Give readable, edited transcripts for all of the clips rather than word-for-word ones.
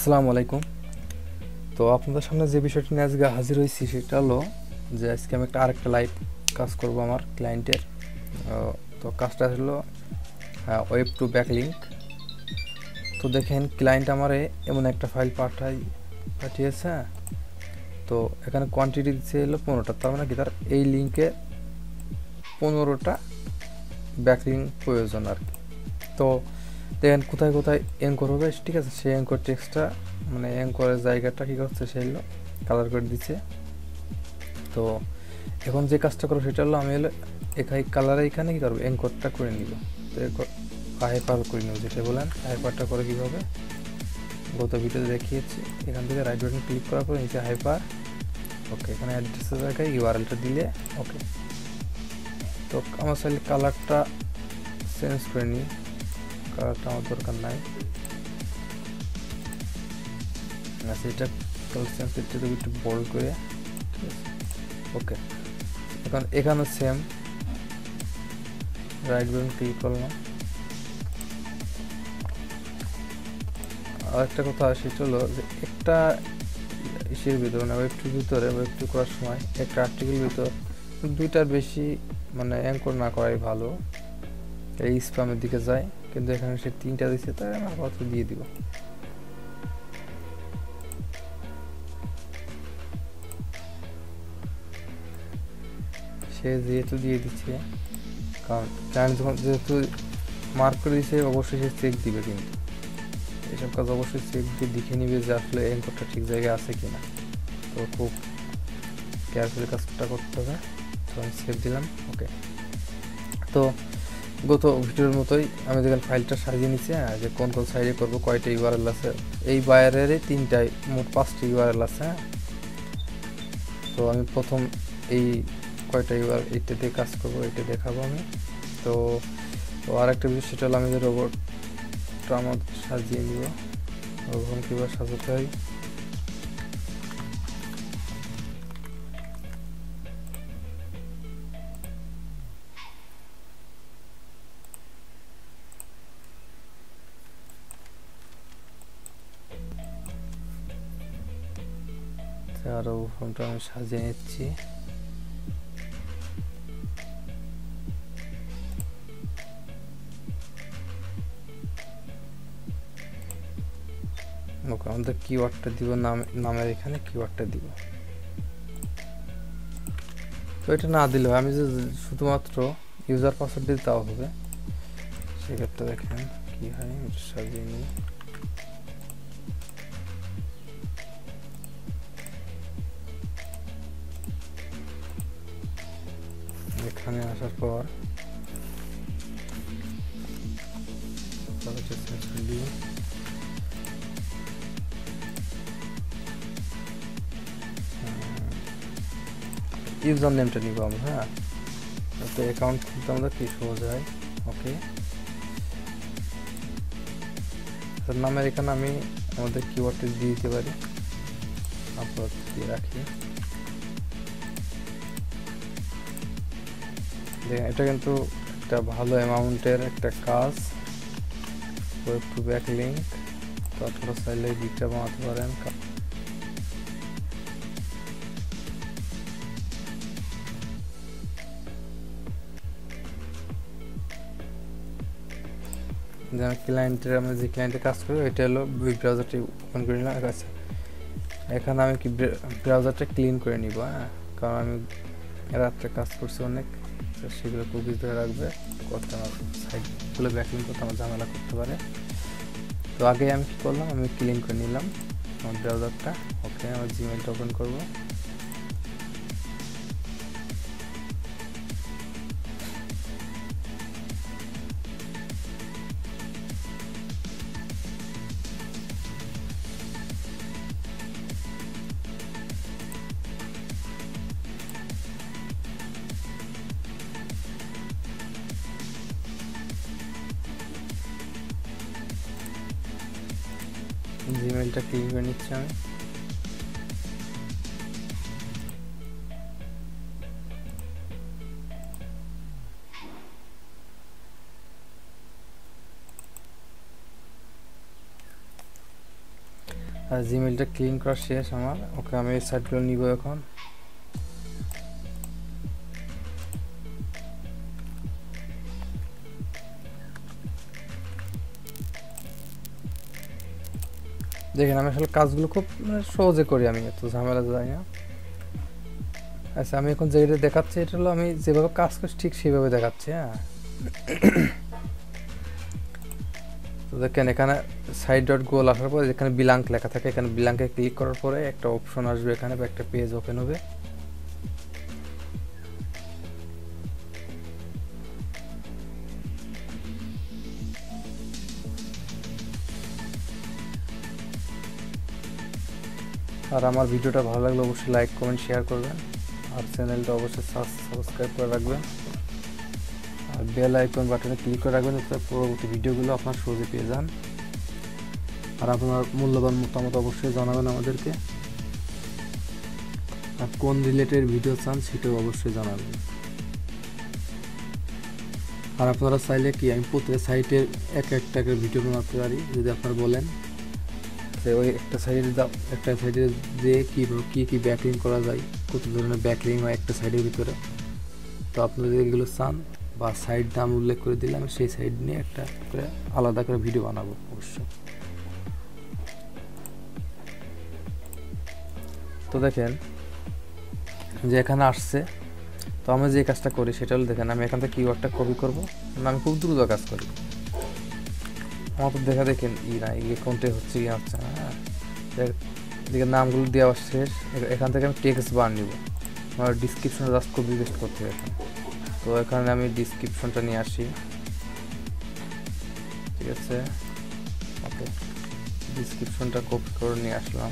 আসসালামু আলাইকুম। তো আপনাদের সামনে যে বিষয়টি নিয়ে আজকে হাজির হয়েছি সেটা হলো যে আজকে আমি আরেকটা লাইভ কাজ করব আমার ক্লায়েন্টের। তো কাজটা হলো ওয়েব টু ব্যাকলিংক। তো দেখেন ক্লায়েন্ট আমারে এমন একটা ফাইল পাঠিয়েছে। তো এখানে কোয়ান্টিটি দিচ্ছে হলো 15টা, তার মানে কি তার এই লিঙ্কে 15টা ব্যাকলিংক প্রয়োজন আর কি। তো দেখেন কোথায় কোথায় অ্যাঙ্কর হবে, ঠিক আছে, সেই অ্যাঙ্কর টেক্সটটা মানে অ্যাঙ্করের জায়গাটা কী করছে সেগুলো কালার করে দিচ্ছে। তো এখন যে কাজটা করবো সেটা হলো আমি হলো এখানে কী করবো, অ্যাঙ্করটা করে নিব। তো হাইপার করে নেব, যেটা বলেন হাইপারটা করে কীভাবে গত ভিডিওতে দেখিয়েছি। এখান থেকে রাইট বাটন ক্লিক করার পর নিচে হাইপার, ওকে, এখানে অ্যাড্রেসের জায়গায় ইউআরএলটা দিলে ওকে। তো আমার চাইলে কালারটা চেঞ্জ করে নিই, কালারটা আমার দরকার নাই। আচ্ছা, এটা কালার চেঞ্জ করতে দেবো একটু বোল্ড করে, ঠিক আছে, ওকে। এখন এখানে সেম রাইট বাটন ক্লিক করলাম। আর একটা কথা সেটা হলো যে একটা ইসের ভিতরে মানে ওয়েবটির ভিতরে ওয়েবটি করার সময় একটা আর্টিকেল ভিতর দুইটার বেশি মানে অ্যাঙ্কর না করাই ভালো, এই স্প্যামের দিকে যায়। কিন্তু এখানে সে 3টা দিচ্ছে, তাই আমি আপাতত দিয়ে দিব। সে যেহেতু দিয়ে দিচ্ছে, কারণ ক্লায়েন্ট যখন যেহেতু মার্ক করে দিচ্ছে অবশ্যই সে চেক দিবে, কিন্তু এসব কাজ অবশ্যই চেক দিয়ে দেখে নিবে যে আসলে অ্যাঙ্করটা ঠিক জায়গায় আছে কিনা। তো খুব কেয়ারফুলি কাজটা করতে হবে। তো আমি সেভ দিলাম, ওকে। তো গত ভিডিওর মতোই আমি দেখেন ফাইলটা সাজিয়ে নিচ্ছি, যে কোন কোন সাইডে করবো, কয়টা ইউআরএল আছে। এই বায়ারেরই 3টায় মোট 5টা ইউআরএল আছে। তো আমি প্রথম এই কয়টা ইউআরএল এইটা দিয়ে কাজ করবো, এটা দেখাবো আমি। তো আর একটা বিষয় সেটা হলো আমি যে রোবটটা আমার সাজিয়ে নিব, ওরকম কীভাবে সাজাতে হয়। আরও ফোনটা আমি সাজিয়ে নিচ্ছি। ওকে, আমাদের কিওয়ার্ডটা দিব, নামের এখানে কিওয়ার্ডটা দিব। তো এটা না দিলেও আমি যে শুধুমাত্র ইউজার পাসওয়ার্ড দিতে তাও হবে। সেক্ষেত্রে দেখেন কি হয়, এটা সাজিয়ে নিই। এখানে আসার পর ইউজার নেমটা নিব আমরা, হ্যাঁ, তো অ্যাকাউন্ট খুলতে আমাদের কি সহজ হয়। ওকে, নামের এখানে আমি আমাদের কিওয়ার্ডটা দিয়ে দিতে পারি, আপলোড দিয়ে রাখি। এটা কিন্তু একটা ভালো অ্যামাউন্টের একটা কাজ, ওয়েব টু ব্যাকলিংক। তো আপনারা চাইলে দিকটা বানাতে পারেন। যেমন ক্লায়েন্টের আমরা যে ক্লায়েন্টে কাজ করি এটা হলো ব্রাউজারটি ওপেন করে নিলাম। আচ্ছা, এখানে আমি কি ব্রাউজারটা ক্লিন করে নিব, হ্যাঁ, কারণ আমি রাত্রে কাজ করছি অনেক, সেগুলো কুকিজ ধরে রাখবে, করতে আমার সাইটগুলো ব্যাকলিং করতে আমার ঝামেলা করতে পারে। তো আগে আমি কী করলাম, আমি ক্লিন করে নিলাম আমার ব্রাউজারটা। ওকে, আমার জিমেইলটা ওপেন করবো। জিমেইলটা ক্লিন করে নিচ্ছি আমি। আর জিমেইলটা ক্লিন করা শেষ আমার। ওকে, আমি এই সাইটগুলো নিব এখন। দেখেন আমি আসলে কাজগুলো খুব সহজে করি, আমি এত ঝামেলা যাই না। আচ্ছা, আমি এখন যেটা দেখাচ্ছি এটা হলো আমি যেভাবে কাজ করছি ঠিক সেভাবে দেখাচ্ছি। হ্যাঁ, তো দেখেন এখানে সাইড ডট গোল আসার পরে যেখানে ব্ল্যাঙ্ক লেখা থাকে, এখানে ব্ল্যাঙ্কে ক্লিক করার পরে একটা অপশন আসবে এখানে, বা একটা পেজ ওপেন হবে। আর আমার ভিডিওটা ভালো লাগলে অবশ্যই লাইক কমেন্ট শেয়ার করবেন, আর চ্যানেলটা অবশ্যই সাবস্ক্রাইব করে রাখবেন, আর বেল আইকন বাটনে ক্লিক করে রাখবেন যাতে পরবর্তী ভিডিওগুলো আপনার সহজে পেয়ে যান। আর আপনার মূল্যবান মতামত অবশ্যই জানাবেন আমাদেরকে, আর কোন রিলেটেড ভিডিও চান সেটাও অবশ্যই জানাবেন। আর আপনারা চাইলে কি আমি প্রত্যেক সাইটের একটা ভিডিও বানাতে পারি, যদি আপনারা বলেন যে ওই একটা সাইডে যে কী ব্যাকলিং করা যায়, কত ধরনের ব্যাকলিং হয় একটা সাইডের ভিতরে। তো আপনারা যদি এগুলো চান বা সাইড নাম উল্লেখ করে দিলে আমি সেই সাইড নিয়ে একটা করে আলাদা করে ভিডিও বানাবো অবশ্যই। তো দেখেন যে এখানে আসছে, তো আমি যে কাজটা করি সেটা হলো দেখেন আমি এখান থেকে কিওয়ার্ডটা কপি করবো, আমি খুব দ্রুত কাজ করি। আমার তো দেখা দেখেন না কোনটা হচ্ছে কি হচ্ছে না। হ্যাঁ, এদিকে নামগুলো দেওয়া শেষ, এখান থেকে আমি টেক্সট বার নিব, আমার ডিসক্রিপশনে জাস্ট কপি পেস্ট করতে হবে এখন। তো এখানে আমি ডিসক্রিপশনটা নিয়ে আসি, ঠিক আছে। ওকে, ডিসক্রিপশনটা কপি করে নিয়ে আসলাম।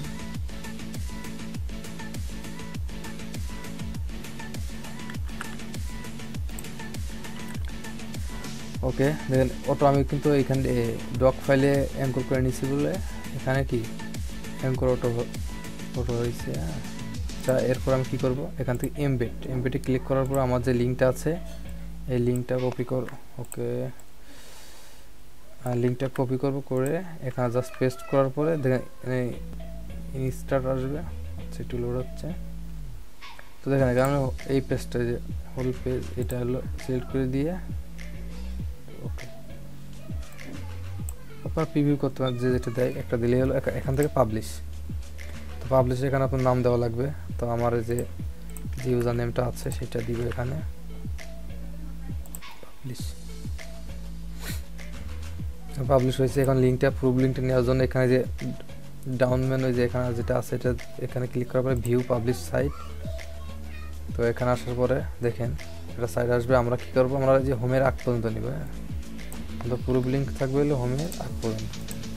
ওকে, দেখেন অটো আমি কিন্তু এখানে ডক ফাইলে অ্যাঙ্কর করে নিয়েছি বলে এখানে কি অ্যাঙ্কর অটো হয়েছে। আচ্ছা, এরপর আমি কী করবো, এখান থেকে এমবেডে ক্লিক করার পর আমার যে লিঙ্কটা আছে এই লিঙ্কটা কপি কর। ওকে, লিঙ্কটা কপি করবো, করে এখানে জাস্ট পেস্ট করার পরে দেখেন ইনস্টার্ট আসবে। আচ্ছা, একটু লোড হচ্ছে। তো দেখেন এখানে এই পেজটা যে হোল পেজ এটা হলো সিলেক্ট করে দিয়ে ওকে আপনার প্রিভিউ করতে যে যেটা দেয় একটা দিলেই হলো। এখান থেকে পাবলিশ, তো পাবলিশ এখানে আপনার নাম দেওয়া লাগবে। তো আমার যে ইউজার নেমটা আছে সেটা দিবে এখানে পাবলিশ হয়েছে। এখন লিঙ্কটা প্রুফ লিঙ্কটা নেওয়ার জন্য এখানে যে ডাউন মেনু যে এখানে যেটা আছে এটা এখানে ক্লিক করার পরে ভিউ পাবলিশ সাইট। তো এখানে আসার পরে দেখেন একটা সাইট আসবে, আমরা কি করবো, আমরা যে হোমের আগ পর্যন্ত নিব। হ্যাঁ, তো প্রুফ লিঙ্ক থাকবে হলো হোমের আগ পর্যন্ত।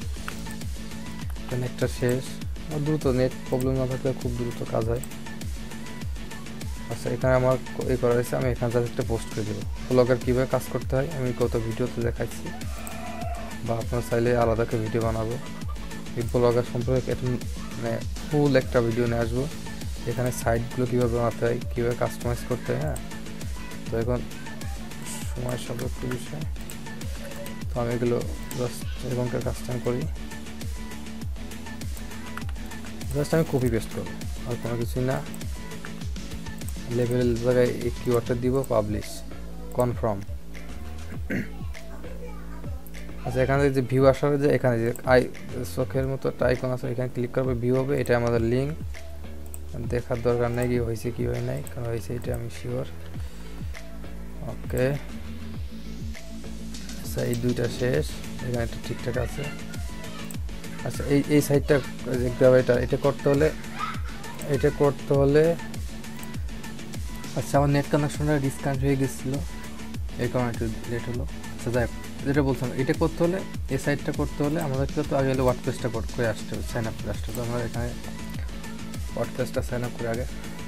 নেটটা শেষ, দ্রুত নেট প্রবলেম না থাকলে খুব দ্রুত কাজ হয়। আচ্ছা, এখানে আমার এই করা হয়েছে, আমি এখানে জাস্ট একটা পোস্ট করে দেবো। ব্লগার কীভাবে কাজ করতে হয় আমি গত ভিডিওতে দেখাচ্ছি, বা আপনার চাইলে আলাদা করে ভিডিও বানাবো। এই ব্লগার সম্পর্কে একটা মানে ফুল একটা ভিডিও নিয়ে আসবো, এখানে সাইটগুলো কীভাবে বানাতে হয়, কীভাবে কাস্টমাইজ করতে হয়। হ্যাঁ, তো এখন সময় সাপেক্ষ বিষয়, তো আমি এগুলো জাস্ট এখনকার কাজটা করি, জাস্ট আমি কপি পেস্ট করবো আর কোনো কিছুই না। লেভেল জায়গায় এই কিওয়ার্ডটা দিব, পাবলিশ কনফার্ম। আচ্ছা, এখানে যে ভিউ আসার যে এখানে যে চোখের মতো একটা আইকন আছে, এখানে ক্লিক করবে ভিউ হবে। এটা আমাদের লিঙ্ক, দেখার দরকার নেই কি হয়েছে কি হয় নাই, কারণ হয়েছে এটা আমি শিওর। ওকে, আচ্ছা এই দুইটা শেষ, এখানে একটা ঠিকঠাক আছে। আচ্ছা, এই সাইডটা দেখতে হবে, এটা করতে হলে আচ্ছা আমার নেট কানেকশনটা ডিসকানেক্ট হয়ে গেছিলো, এই কারণে একটু লেট হলো। আচ্ছা যাই হোক, যেটা বলছিলাম এটা করতে হলে এই সাইডটা করতে হলে আমাদেরকে তো আগে হলে ওয়ার্ডপ্রেসটা করে আসতে হবে, সাইন আপ করে আসতে হবে। আমরা এখানে ওয়ার্ডপ্রেসটা সাইন আপ করে আগে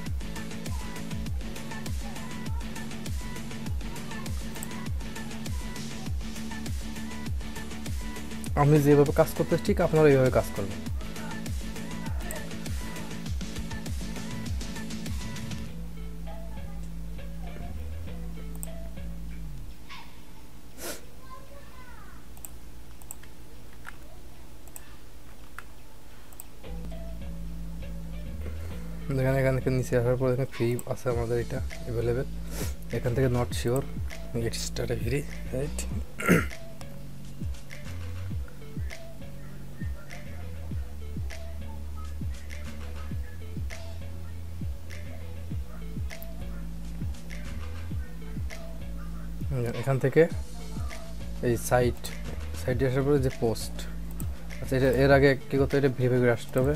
আমি যেভাবে কাজ করতে ঠিক আপনারা এইভাবে কাজ করবেন। এখানে থেকে নিচে আসার পর এখানে ফ্রি আছে আমাদের এটা অ্যাভেলেবেল, এখান থেকে not sure get start free, right. এখান থেকে এই সাইটে আসার পরে যে পোস্ট, আচ্ছা এটা এর আগে কী করতে, এটা ভেরিফাই করে আসতে হবে,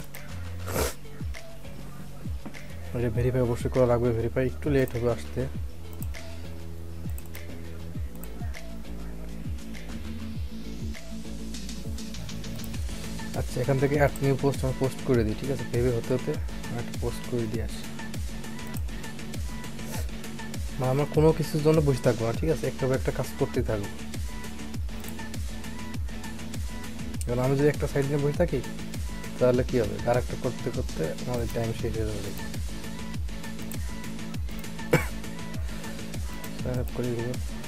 এটা ভেরিফাই অবশ্যই করা লাগবে, ভেরিফাই একটু লেট হবে আসতে। আচ্ছা এখান থেকে অ্যাড নিউ পোস্ট আমরা পোস্ট করে দিই, ঠিক আছে, ভেবে হতে হতে একটা পোস্ট করে দিয়ে আসি। মানে আমরা কোনো কিছুর জন্য বসে থাকবো না, ঠিক আছে, একটা কাজ করতেই থাকবো। কারণ আমি যদি একটা সাইড নিয়ে বসে থাকি তাহলে কী হবে, আর একটা করতে করতে আমাদের টাইম শেষ হয়ে যাবে। করে দেবো।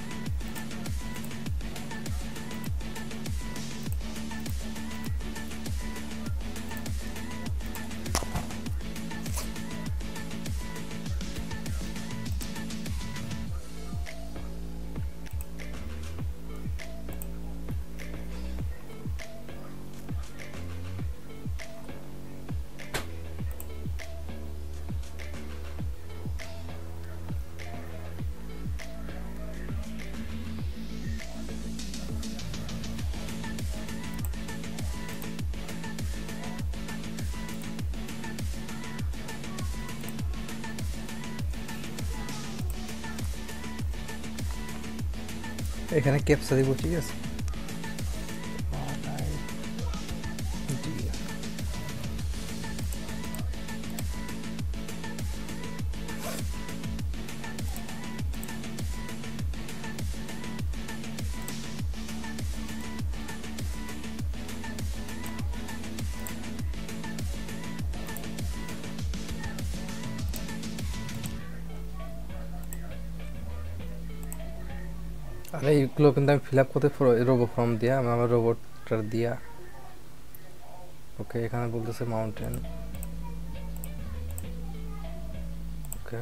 এখানে ক্যাপচা দিব, ঠিক আছে, আর এইগুলো কিন্তু আমি ফিল আপ করতে রোবো ফর্ম দিয়া, আমি আমার রোবটটার দিয়া। ওকে এখানে বলতেছে মাউন্টেন, ওকে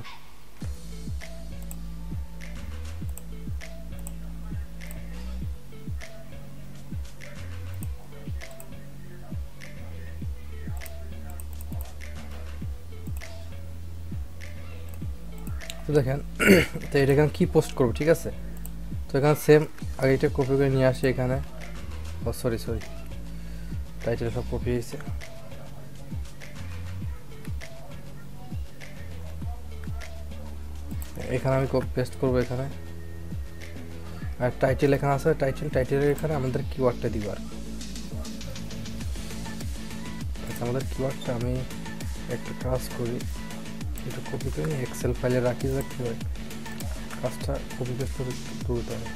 তো দেখেন তো এটা এখানে কী পোস্ট করবো, ঠিক আছে, তো এখানে সেম আগে এটা কপি করে নিয়ে আসি এখানে, ও সরি টাইটেল সব কপি হয়েছে। এখানে আমি পেস্ট করবো এখানে, আর টাইটেল এখানে আছে, টাইটেলের এখানে আমাদের কিওয়ার্ডটা দিব। আর আমাদের কিওয়ার্ডটা আমি একটা কাজ করি, এটা কপি করে এক্সেল ফাইলে রাখি, যা কী হয় কাজটা কপি পেস্ট করে তুলতে হবে।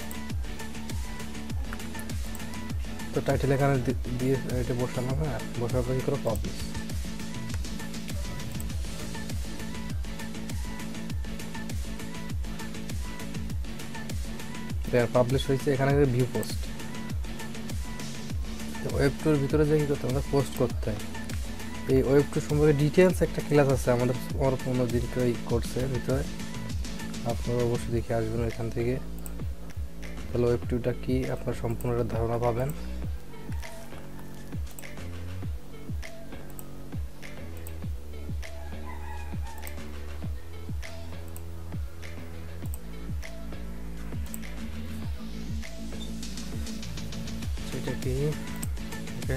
তো টাইটেল এখানে দিয়ে এটা বসালাম, হ্যাঁ বসার পর কী করে পাবলিশ, পাবলিশ হয়েছে। এখানে ভিউ পোস্ট, ওয়েব টুর ভিতরে যে কী করতে আমাদের পোস্ট করতে হয়, এই ওয়েব টু সম্পর্কে ডিটেলস একটা ক্লাস আছে আমাদের, আমার কোনো দিনকে কোর্সে ভিতরে, আপনারা অবশ্যই দেখে আসবেন এখান থেকে, তাহলে ওয়েব টুটা কি আপনার সম্পূর্ণ ধারণা পাবেন। সেটা কি ওকে,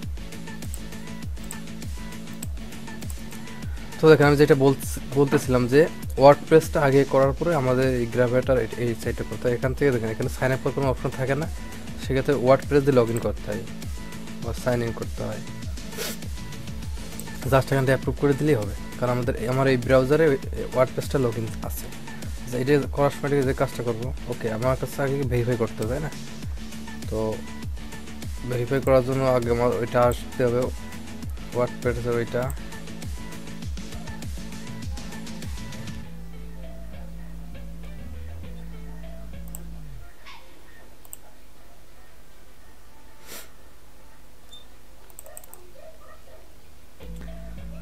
তো দেখেন আমি যেটা বলতেছিলাম যে ওয়ার্ডপ্রেসটা আগে করার পরে আমাদের এই গ্রাফিটার এই সাইটটা করতে হয়। এখান থেকে দেখেন এখানে সাইন আপ করার কোনো অপশন থাকে না, সেক্ষেত্রে ওয়ার্ডপ্রেস দিয়ে লগ ইন করতে হয় বা সাইন ইন করতে হয়, জাস্ট এখান থেকে অ্যাপ্রুভ করে দিলেই হবে, কারণ আমার এই ব্রাউজারে ওয়ার্ডপ্রেসটা লগ ইন আছে। এটা করার সময় যে কাজটা করবো, ওকে আমার কাছে আগে ভেরিফাই করতে হবে, না তো ভেরিফাই করার জন্য আগে আমার ওইটা আসতে হবে, ওয়ার্ডপ্রেসের ওইটা,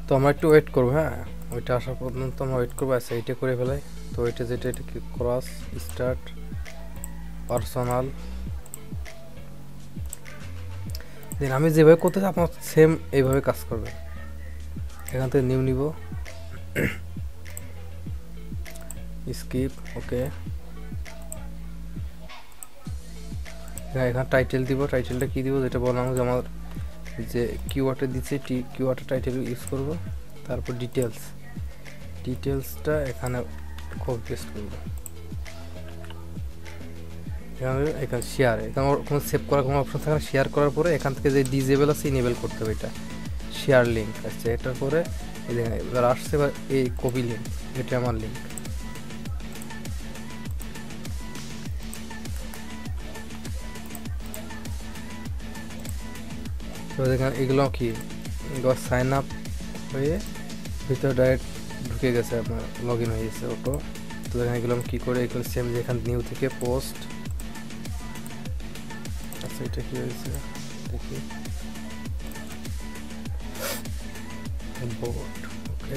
তো আমরা একটু ওয়েট করবো, হ্যাঁ ওইটা আসা পর্যন্ত আমরা ওয়েট করবো। আচ্ছা এইটা করে ফেলাই। তো এটা যেটা এটা কি ক্রস স্টার্ট পার্সোনাল, দেন আমি যেভাবে করতে চাই আপনার সেম এইভাবে কাজ করবে। এখান থেকে নিউ নিব, স্কিপ, ওকে। এখানে টাইটেল দিব, টাইটেলটা কী দিব যেটা বললাম যে আমার যে কিওয়ার্ডে দিচ্ছে কিওয়ার্ডের টাইটেল ইউজ করব। তারপর ডিটেলসটা এখানে কপি পেস্ট করব। এখানে শেয়ার, এখানে কোনো সেভ করার কোনো অপশন থাকে না। শেয়ার করার পরে এখান থেকে যে ডিজেবল আছে ইনেবল করতে হবে এটা, শেয়ার লিঙ্ক আসছে। এটার পরে এবার আসছে এবার এই কপি লিঙ্ক, এটা আমার লিঙ্ক। তো দেখেন এগুলো কি সাইন আপ হয়ে ভিতরে ডাইরেক্ট ঢুকে গেছে, আপনার লগ ইন হয়ে গেছে অটো। তো দেখেন এগুলো কী করে, এগুলো সেম যেখানে নিউ থেকে পোস্ট। আচ্ছা এটা কী হয়েছে দেখি, বোর্ড, ওকে।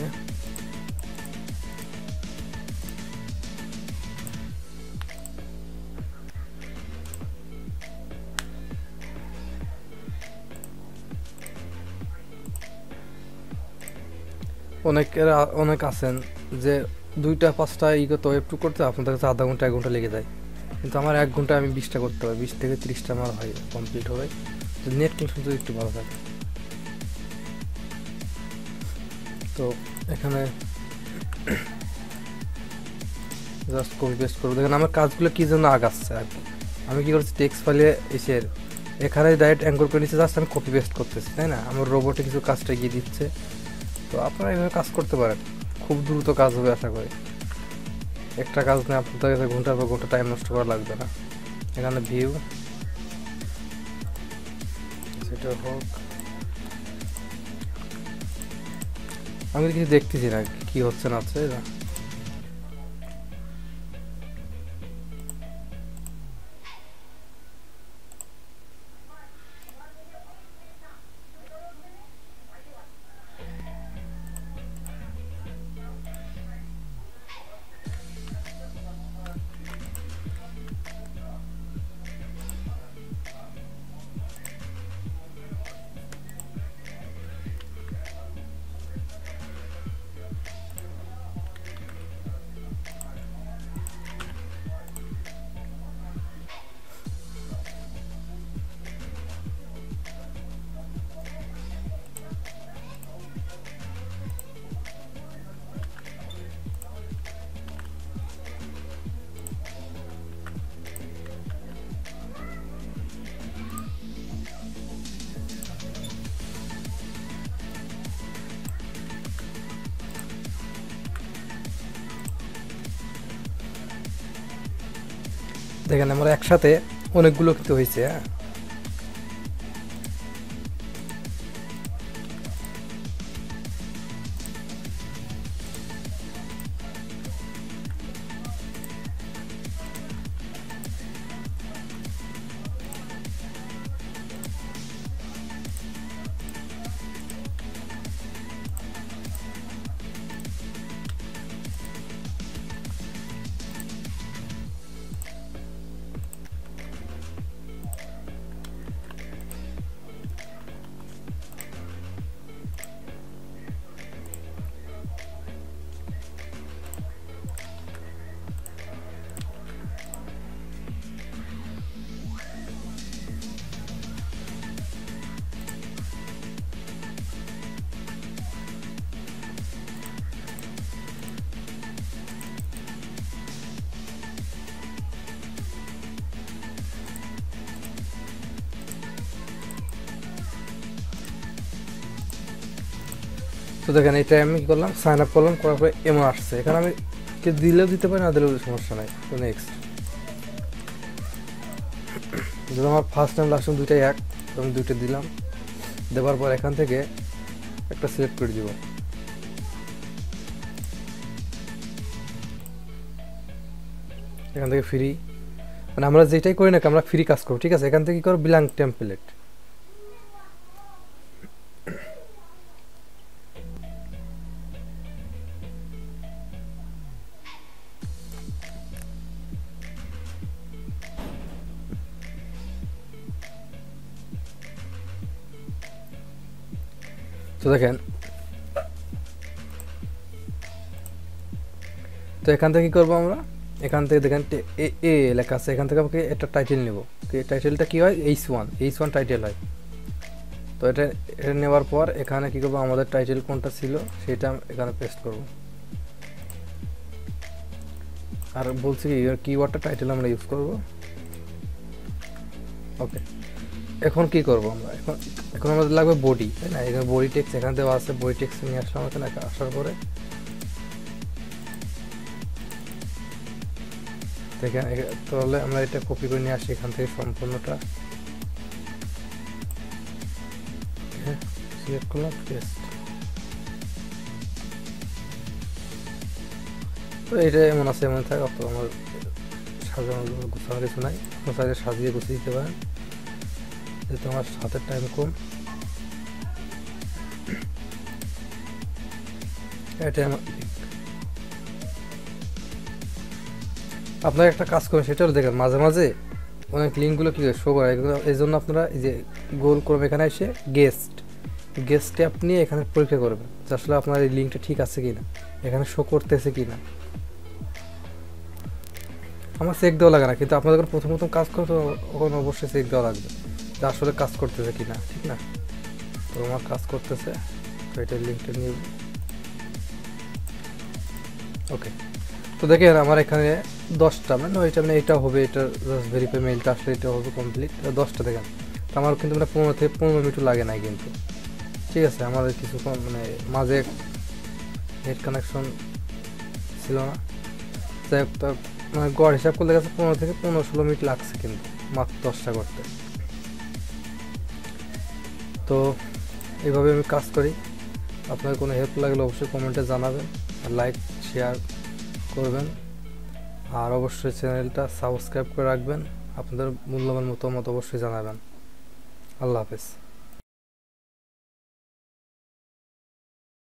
অনেক আছেন যে 2-5টা করতে ওয়েব টু করতে আপনাদের কাছে আধা ঘন্টা 1 ঘন্টা লেগে যায়, কিন্তু আমার 1 ঘন্টা আমি 20টা করতে হয়, 20 থেকে 30টা আমার হয় কমপ্লিট হবে, নেট কানেকশন যদি একটু ভালো থাকে। তো এখানে জাস্ট কপি পেস্ট করবো। দেখেন আমার কাজগুলো কী জন্য আগাচ্ছে আর কি। আমি কী করছি, টেক্সট ফাইলে এসে এখানে ডাইরেক্ট অ্যাঙ্কর করে নিচ্ছে, জাস্ট আমি কপি পেস্ট করতেছি, তাই না? আমার রোবটে কিছু কাজটা গিয়ে দিচ্ছে। তো আপনারা এইভাবে কাজ করতে পারেন, খুব দ্রুত কাজ হবে আশা করি। একটা কাজ নিয়ে আপনাদের কাছে ঘন্টার পর ঘন্টা টাইম নষ্ট করা লাগবে না। এখানে ভিউ সেটা হোক, আমি কিছু দেখতেছি না কি হচ্ছে না হচ্ছে। দেখেন আমার একসাথে অনেকগুলো কিন্তু হয়েছে। হ্যাঁ তো দেখেন এটা আমি কি করলাম, সাইন আপ করলাম, করার পরে এমন আসছে। এখানে আমি দিলেও দিতে পারি, না দিলেও সমস্যা নাই। তো নেক্সট, যদি আমার ফার্স্ট টাইম লাস্ট টাইম দুইটাই এক, তো আমি দুইটা দিলাম। দেওয়ার পর এখান থেকে একটা সিলেক্ট করে দিব। এখান থেকে ফ্রি, মানে আমরা যেটাই করি না আমরা ফ্রি কাজ করবো, ঠিক আছে? এখান থেকে কি করবো, ব্ল্যাঙ্ক টেমপ্লেট। তো দেখেন, তো এখান থেকে কী করবো আমরা, এখান থেকে দেখেন এ লেখা আছে, এখান থেকে আমাকে একটা টাইটেল নেব। টাইটেলটা কী হয়, H1 টাইটেল হয়। তো এটা নেওয়ার পর এখানে কী করবো, আমাদের টাইটেল কোনটা ছিল সেটা এখানে পেস্ট করব। আর বলছি কি কিওয়ার্ডটা টাইটেল আমরা ইউজ করব। ওকে, এখন কি করব আমরা, এখন আমাদের লাগবে বডি, তাই না? এখানে বডি টেক্সট এখানে দেওয়া আছে, বডি টেক্সট নিয়ে আসলাম এখানে। আসার পরে দেখেন, তাহলে আমরা এটা কপি করে নিয়ে আসি এখান থেকে সম্পূর্ণটা। সিলেক্ট করলাম, পেস্ট। তো এটা এমন আছে এমন থাকে, অত আমার সাজানোর গুছানোর কিছু নাই, সাইজে সাজিয়ে গুছিয়ে দিতে পারেন, যেহেতু আমার হাতের টাইম কম। এটা আপনারা একটা কাজ করেন, সেটা হলো দেখেন মাঝে মাঝে অনেক লিঙ্কগুলো কী শো করে, এই জন্য আপনারা এই যে গোল করবেন, এখানে এসে গেস্টে আপনি এখানে পরীক্ষা করবেন যে আসলে আপনার এই লিঙ্কটা ঠিক আছে কি না, এখানে শো করতেছে কি না। আমার চেক দেওয়া লাগে না, কিন্তু আপনাদের প্রথম কাজ করতে ওখানে অবশ্যই চেক দেওয়া লাগবে যে আসলে কাজ করতেছে কি না, ঠিক না? তো আমার কাজ করতেছে, তো এটার লিঙ্কটা নিয়ে। ওকে, তো দেখেন আমার এখানে 10টা, মানে 9টা, মানে এটা হবে, এটা জাস্ট ভেরিফাই মেইলটা আসলে এটা হবে কমপ্লিট। 10টা দেখেন, তো আমার কিন্তু মানে 15 থেকে 15 মিনিট লাগে নাই কিন্তু, ঠিক আছে? আমাদের কিছু মানে মাঝে নেট কানেকশন ছিল না, যাই হোক। তো মানে গড় হিসাব করলে গেছে 15 থেকে 16 মিনিট লাগছে কিন্তু মাত্র 10টা করতে। তো এইভাবে আমি কাজ করি। আপনার কোনো হেল্প লাগলে অবশ্যই কমেন্টে জানাবেন, আর লাইক শেয়ার করবেন, আর অবশ্যই চ্যানেলটা সাবস্ক্রাইব করে রাখবেন। আপনাদের মূল্যবান মতামত অবশ্যই জানাবেন। আল্লাহ হাফেজ।